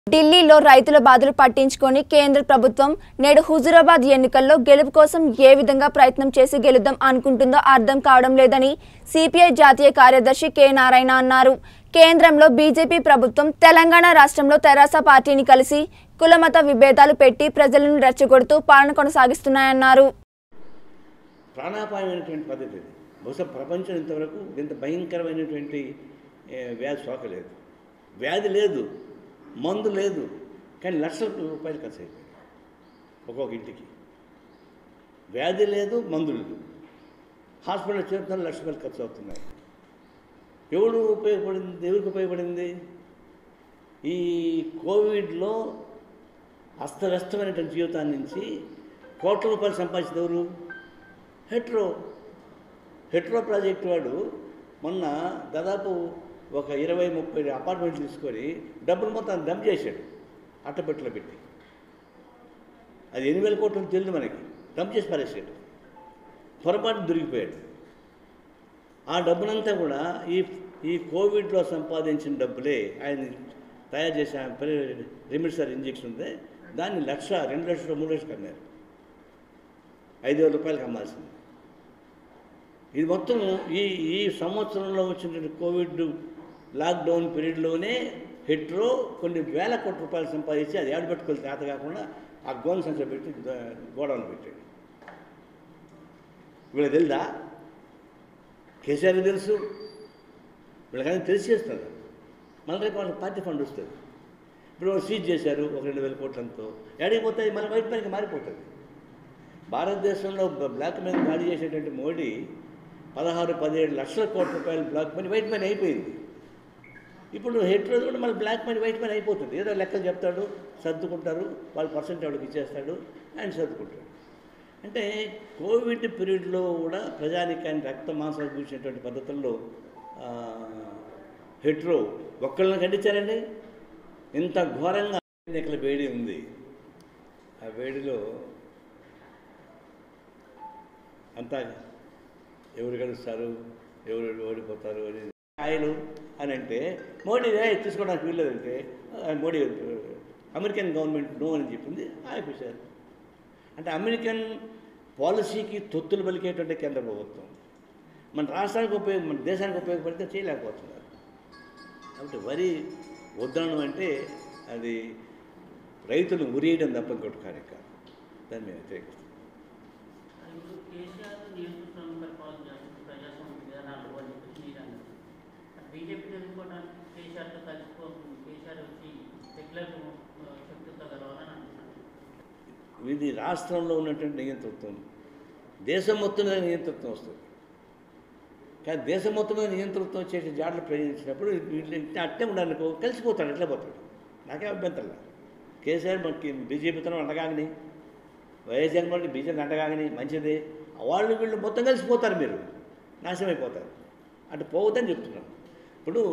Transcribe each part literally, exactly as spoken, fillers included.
ఢిల్లీలో రైతుల బాధలు పట్టించుకొని కేంద్ర ప్రభుత్వం నేడు హుజూరాబాద్ ఎన్నికల్లో గెలుపు కోసం ఏ విధంగా ప్రయత్నం చేసి గెలుద్దాం అనుకుంటుందో అర్థం కావడం లేదని సిపిఐ జాతీయ కార్యదర్శి కె నారాయణ అన్నారు. కేంద్రంలో బీజేపీ ప్రభుత్వం తెలంగాణ రాష్ట్రంలో తెరాస పార్టీని కలిసి కులమత విభేదాలు పెట్టి ప్రజలను రెచ్చగొడుతూ పాలన కొనసాగిస్తున్నాయన్నారు. ప్రాణాపాయమైనటువంటి పద్ధతి ఇది. బహుశా ప్రపంచం ఇంతవరకు ఇంత భయంకరమైనటువంటి వ్యాధి సోకలేదు. వ్యాధి లేదు, మందు లేదు, కానీ లక్షల రూపాయలు ఖర్చు అయిపోయింది ఒక్కొక్క ఇంటికి. వ్యాధి లేదు, మందు లేదు, హాస్పిటల్ చేరుతున్న లక్ష రూపాయలు ఖర్చు అవుతున్నాయి. ఎవడు ఉపయోగపడింది? ఎవరికి ఉపయోగపడింది? ఈ కోవిడ్లో అస్తవ్యస్తమైనటువంటి జీవితాన్ని నుంచి కోట్ల రూపాయలు సంపాదించిన ఎవరు? హెట్రో హెట్రో ప్రాజెక్టు వాడు మొన్న దాదాపు ఒక ఇరవై ముప్పై అపార్ట్మెంట్లు తీసుకొని డబ్బులు మొత్తం డంప్ చేశాడు అట్టపెట్టలో పెట్టి. అది ఎన్ని వేల కోట్లు తెలియదు మనకి. డంప్ చేసి పారేసాడు, పొరపాటు దొరికిపోయాడు. ఆ డబ్బునంతా కూడా ఈ ఈ కోవిడ్లో సంపాదించిన డబ్బులే ఆయన తయారు చేసిన రెమిడిసివిర్ ఇంజెక్షన్ ఉంది, దాన్ని లక్ష రెండు లక్షలు మూడు లక్షలు కమ్మారు. ఐదు వేల రూపాయలకి అమ్మాల్సింది. ఇది మొత్తం ఈ ఈ సంవత్సరంలో వచ్చినటువంటి కోవిడ్ లాక్డౌన్ పీరియడ్లోనే హెట్రో కొన్ని వేల కోట్ల రూపాయలు సంపాదించి అది ఏడబెట్టుకోవాలి చేత కాకుండా ఆ గోన్ సంఖ్య పెట్టి గోడౌన్ పెట్టాడు. వీళ్ళకి తెలుదా? కేసీఆర్కి తెలుసు, వీళ్ళకన్నీ తెలిసి చేస్తారు. మళ్ళీ రేపు వాళ్ళకి పార్టీ ఫండ్ వస్తుంది. ఇప్పుడు వాళ్ళు సీజ్ చేశారు ఒక రెండు వేల కోట్లంతో, ఏడిపోతాయి, మళ్ళీ వైట్ మనకి మారిపోతుంది. భారతదేశంలో బ్లాక్ మనీ దాడి చేసేటువంటి మోడీ పదహారు పదిహేడు లక్షల కోట్ల రూపాయలు బ్లాక్ మనీ వైట్ మనీ అయిపోయింది. ఇప్పుడు హెట్రో కూడా మళ్ళీ బ్లాక్ మనీ వైట్ మనీ అయిపోతుంది. ఏదో లెక్కలు చెప్తాడు, సర్దుకుంటారు, వాళ్ళు పర్సెంట్ వాళ్ళకి ఇచ్చేస్తాడు, ఆయన సర్దుకుంటాడు. అంటే కోవిడ్ పీరియడ్లో కూడా ప్రజానికాన్ని రక్త మాంసాలు పూసినటువంటి పద్ధతుల్లో హెట్రో ఒక్కళ్ళని ఖండించారండి. ఇంత ఘోరంగా ఎన్నికల వేడి ఉంది. ఆ వేడిలో అంతా ఎవరు గెలుస్తారు, ఎవరు ఓడిపోతారు అని ఆయలు అని అంటే మోడీ తీసుకోవడానికి వీల్లేదంటే మోడీ అమెరికన్ గవర్నమెంట్ నో అని చెప్పింది, ఆపేశారు. అంటే అమెరికన్ పాలసీకి తొత్తులు పలికేటువంటి కేంద్ర ప్రభుత్వం మన రాష్ట్రానికి ఉపయోగ మన దేశానికి ఉపయోగపడితే చేయలేకపోతున్నారు. కాబట్టి వరి వద్దనం అంటే అది రైతులు ఉరియడం తప్ప ఇంకోటి కార్యక్రమం. దాన్ని మేము వ్యతిరేకిస్తాం. ఇది రాష్ట్రంలో ఉన్నటువంటి నియంతృత్వం, దేశం మొత్తం మీద నియంతృత్వం వస్తుంది. కానీ దేశం మొత్తం మీద నియంతృత్వం వచ్చేసి జాడలు ప్రయోగించినప్పుడు అట్టే ఉండాలనుకో కలిసిపోతాడు, ఎట్లా పోతాడు. నాకే అభ్యంతరం. కేసీఆర్ మనకి బీజేపీతో అండగాని, వైఎస్ జగన్మోహన్ రెడ్డి బీజేపీ అండగాని మంచిదే. వాళ్ళు వీళ్ళు మొత్తం కలిసిపోతారు, మీరు నాశనమైపోతారు. అంటే పోవద్దని చెప్తున్నాం. ఇప్పుడు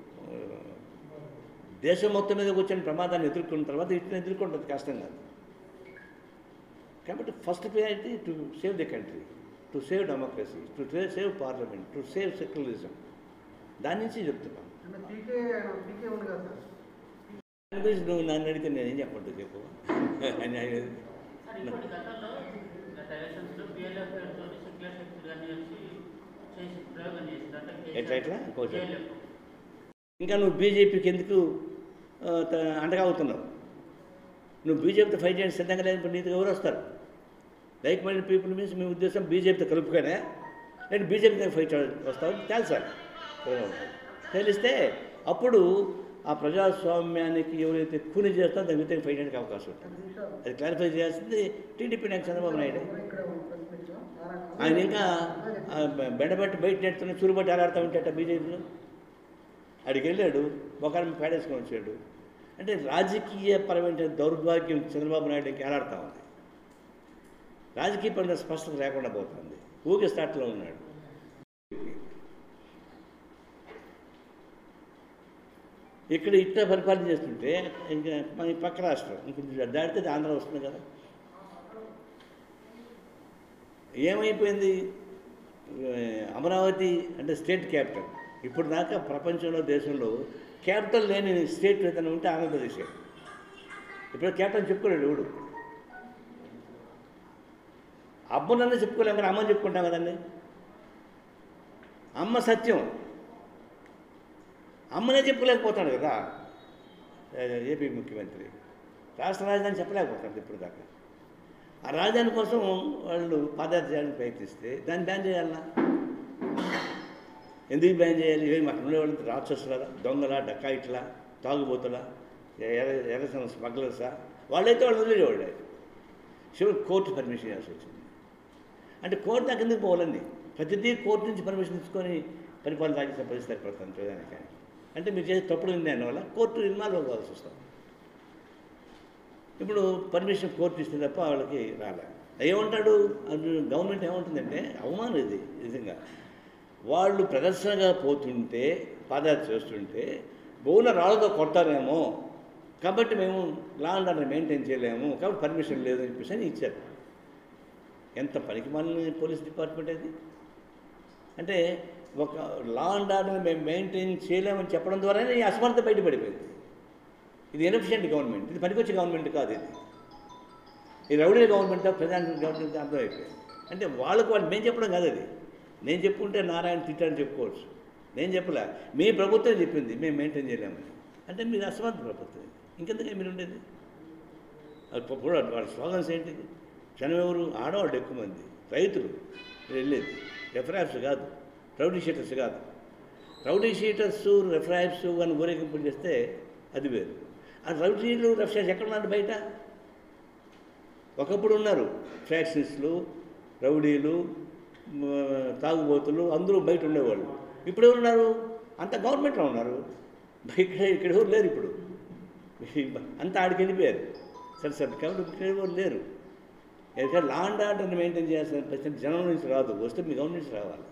దేశం మొత్తం మీద వచ్చిన ప్రమాదాన్ని ఎదుర్కొన్న తర్వాత ఇట్లా ఎదుర్కొంటుంది కష్టం కాదు. కాబట్టి first priority to save the country, to save democracy, to save parliament, to save secularism. దాని నుంచి చెప్తున్నాం. దాని గురించి నువ్వు నన్ను అడిగితే నేనేం చెప్పండి చెప్పు. ఎట్లా ఎట్లా ఇంకోటి ఇంకా నువ్వు బీజేపీకి ఎందుకు అండగా అవుతున్నావు? నువ్వు బీజేపీతో ఫైట్ చేయడానికి సిద్ధంగా లేనప్పుడు నీకు ఎవరు వస్తారు? లైక్ మైండెడ్ పీపుల్ మీన్స్ మీ ఉద్దేశం బీజేపీతో కలుపుగానే నేను బీజేపీతో ఫైట్ వస్తావు తెలుసా? తెలిస్తే అప్పుడు ఆ ప్రజాస్వామ్యానికి ఎవరైతే కూని చేస్తారో దాని వ్యతిరేకంగా ఫైట్ చేయడానికి అవకాశం ఉంటుంది. అది క్లారిఫై చేయాల్సింది టీడీపీ నాయకు చంద్రబాబు నాయుడు. ఆయన ఇంకా బెడబెట్టి బయట నెట్టుకుని చురుబట్టి ఆడాడుతూ ఉంటాట బీజేపీలో. అడిగి వెళ్ళాడు, ఒకరిని పేడేసుకొని వచ్చాడు. అంటే రాజకీయ పరమైన దౌర్భాగ్యం చంద్రబాబు నాయుడుకి ఏలాడుతూ ఉంది. రాజకీయ పరంగా స్పష్టత లేకుండా పోతుంది. ఊగే స్టార్ట్లో ఉన్నాడు. ఇక్కడ ఇట్లా పరిపాలన చేస్తుంటే ఇంకా మన పక్క రాష్ట్రం ఇంకొంచెం దాటితే ఆంధ్ర వస్తుంది కదా. ఏమైపోయింది? అమరావతి అంటే స్టేట్ క్యాపిటల్. ఇప్పుడు దాకా ప్రపంచంలో దేశంలో క్యాపిటల్ లేని స్టేట్ ఏదైనా ఉంటే ఆంధ్రప్రదేశ్. ఇప్పుడు కెప్టెన్ చెప్పుకోలేడు ఎవడు. అమ్మనన్నా చెప్పుకోలేం కానీ అమ్మని చెప్పుకుంటాం కదండి. అమ్మ సత్యం, అమ్మనే చెప్పుకోలేకపోతాడు కదా ఏపీ ముఖ్యమంత్రి. రాష్ట్ర రాజధాని చెప్పలేకపోతాడు ఇప్పుడు దాకా. ఆ రాజధాని కోసం వాళ్ళు పాదయాత్ర చేయడానికి ప్రయత్నిస్తే దాన్ని బ్యాన్ చేయాలన్నా ఎందుకు బ్యాన్ చేయాలి? ఏమి అక్కడ ఉండేవాళ్ళంతా రాక్షసులా, దొంగల, డకాయిట్లా, తాగుబోతులా, ఎర్ర ఎర్ర స్మగ్లర్సా? వాళ్ళైతే వాళ్ళు వదిలేవాళ్ళే. చివరికి కోర్టు పర్మిషన్ ఇవ్వాల్సి వచ్చింది. అంటే కోర్టు దాకా ఎందుకు పోవాలండి? ప్రతిదీ కోర్టు నుంచి పర్మిషన్ తీసుకొని పరిపాలన సాగించిన పరిస్థితి ఏర్పడుతుంది ప్రధానికి. అంటే మీరు చేసే తప్పుడు నిర్ణయం వల్ల కోర్టు ఇన్వాల్వ్ అవ్వాల్సి వస్తుంది. ఇప్పుడు పర్మిషన్ కోర్టు ఇస్తే తప్ప వాళ్ళకి రాలే. ఏమంటాడు గవర్నమెంట్? ఏమంటుందంటే అవమానం ఇది నిజంగా. వాళ్ళు ప్రదర్శనగా పోతుంటే, పాదయాత్ర చేస్తుంటే బోన రాళ్ళతో కొడతారేమో కాబట్టి మేము లా అండ్ ఆర్డర్ మెయింటైన్ చేయలేము కాబట్టి పర్మిషన్ లేదని చెప్పేసి అని ఇచ్చారు. ఎంత పనికి మాలిన పోలీస్ డిపార్ట్మెంట్ అది. అంటే ఒక లా అండ్ ఆర్డర్ మేము మెయింటైన్ చేయలేమని చెప్పడం ద్వారానే ఈ అసమర్థత బయటపడిపోయింది. ఇది ఇన్ఎఫిషియెంట్ గవర్నమెంట్, ఇది పనికొచ్చే గవర్నమెంట్ కాదు. ఇది ఈ రౌడీ గవర్నమెంట్, ప్రధాన గవర్నమెంట్ అర్థమైపోయింది. అంటే వాళ్ళకు వాళ్ళు మేము చెప్పడం కాదు. అది నేను చెప్పుకుంటే నారాయణ తిట్టాలని చెప్పుకోవచ్చు. నేను చెప్పలే, మీ ప్రభుత్వం చెప్పింది మేము మెయింటైన్ చేయలేమని. అంటే మీరు అసమర్థ ప్రభుత్వం. ఇంకెందుకే మీరు ఉండేది? అది వాళ్ళ స్లోగన్స్ ఏంటిది? జనం ఎవరు? ఆడవాళ్ళు ఎక్కువ మంది, రైతులు వెళ్ళేది. రెఫరాబ్స్ కాదు, రౌడీ షీటర్స్ కాదు. రౌడీ షీటర్స్, రెఫరాబ్స్ అని ఊరేగింపులు చేస్తే అది వేరు. ఆ రౌడీలు, రెఫరాబ్స్ ఎక్కడ ఉన్నారు? బయట ఒకప్పుడు ఉన్నారు. ఫ్యాక్షనిస్టులు, రౌడీలు, తాగుబోతులు అందరూ బయట ఉండేవాళ్ళు. ఇప్పుడు ఎవరు ఉన్నారు? అంత గవర్నమెంట్లో ఉన్నారు. ఇక్కడ ఇక్కడ ఎవరు లేరు. ఇప్పుడు అంతా ఆడికి వెళ్ళిపోయారు. సరే సరే కాబట్టి ఇక్కడ ఎవరు లేరు. ఎందుకంటే లా అండ్ ఆర్డర్ని మెయింటైన్ చేయాల్సిన ప్రశ్న జనం నుంచి రాదు, వస్తే మీ గవర్నమెంట్ నుంచి రావాలి.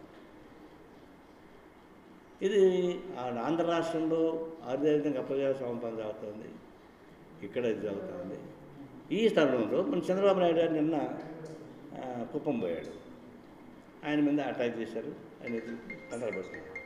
ఇది ఆంధ్ర రాష్ట్రంలో అదేవిధంగా అప్పగారి సంపద జరుగుతుంది, ఇక్కడ ఇది జరుగుతుంది. ఈ స్థలంలో మన చంద్రబాబు నాయుడు గారు నిన్న కుప్పం పోయాడు. ఆయన మీద అటాక్ చేశారు, అనేది కంట్రోల్ పడుతుంది.